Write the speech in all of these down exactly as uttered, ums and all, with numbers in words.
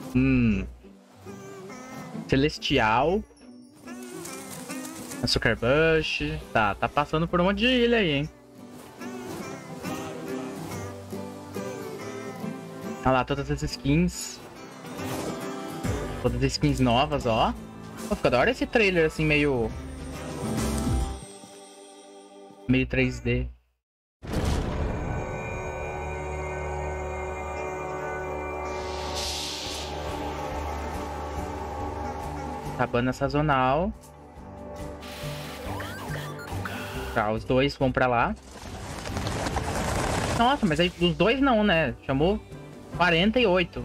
Hum. Celestial. Açúcar Bush. Tá, tá passando por um monte de ilha aí, hein? Olha lá, todas as skins. Todas as skins novas, ó. Pô, fica da hora esse trailer, assim, meio... Meio três D. Cabana sazonal. Tá, os dois vão pra lá. Nossa, mas aí os dois não, né? Chamou quarenta e oito.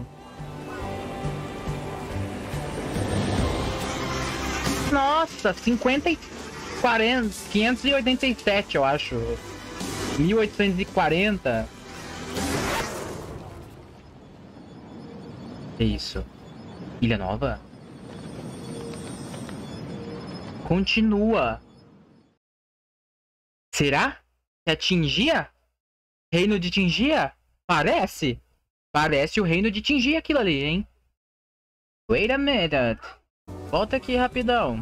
Nossa, cinquenta e quarenta, quinhentos e oitenta e sete, eu acho. mil oitocentos e quarenta. Que isso? Ilha nova? Continua. Será? Que é Tingia? Reino de Tingia? Parece. Parece o reino de Tingia aquilo ali, hein? Wait a minute. Volta aqui rapidão.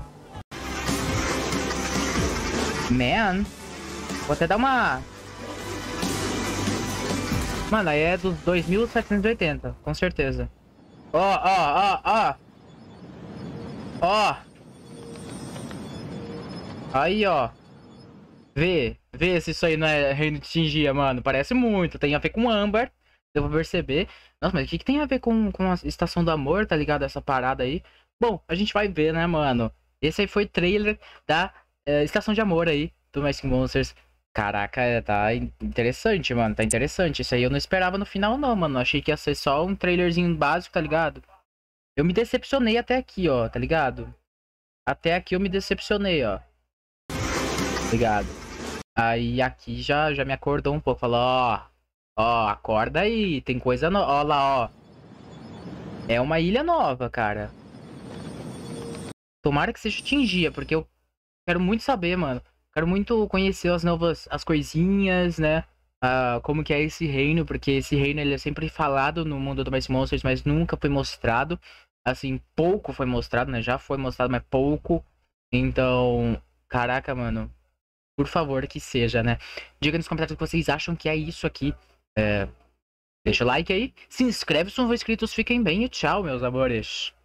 Man. Vou até dar uma... Mano, aí é dos dois mil setecentos e oitenta, com certeza. Ó, ó, ó, ó. Ó. Aí, ó. Vê. Vê se isso aí não é reino de Tingia, mano. Parece muito. Tem a ver com Âmbar. Eu vou perceber. Nossa, mas o que, que tem a ver com, com a Estação do Amor, tá ligado? Essa parada aí. Bom, a gente vai ver, né, mano? Esse aí foi trailer da é, Estação de Amor aí, do Mythic Monsters. Caraca, tá interessante, mano. Tá interessante. Isso aí eu não esperava no final, não, mano. Achei que ia ser só um trailerzinho básico, tá ligado? Eu me decepcionei até aqui, ó, tá ligado? Até aqui eu me decepcionei, ó. Ligado? Aí aqui já, já me acordou um pouco. Falou, ó, ó, acorda aí, tem coisa nova. Ó lá, ó. É uma ilha nova, cara. Tomara que seja Tingia, porque eu quero muito saber, mano. Quero muito conhecer as novas, as coisinhas, né? Uh, como que é esse reino, porque esse reino ele é sempre falado no mundo do Mythic Monsters, mas nunca foi mostrado. Assim, pouco foi mostrado, né? Já foi mostrado, mas pouco. Então, caraca, mano. Por favor, que seja, né? Diga nos comentários o que vocês acham que é isso aqui. É... Deixa o like aí. Se inscreve se não for inscritos. Fiquem bem e tchau, meus amores.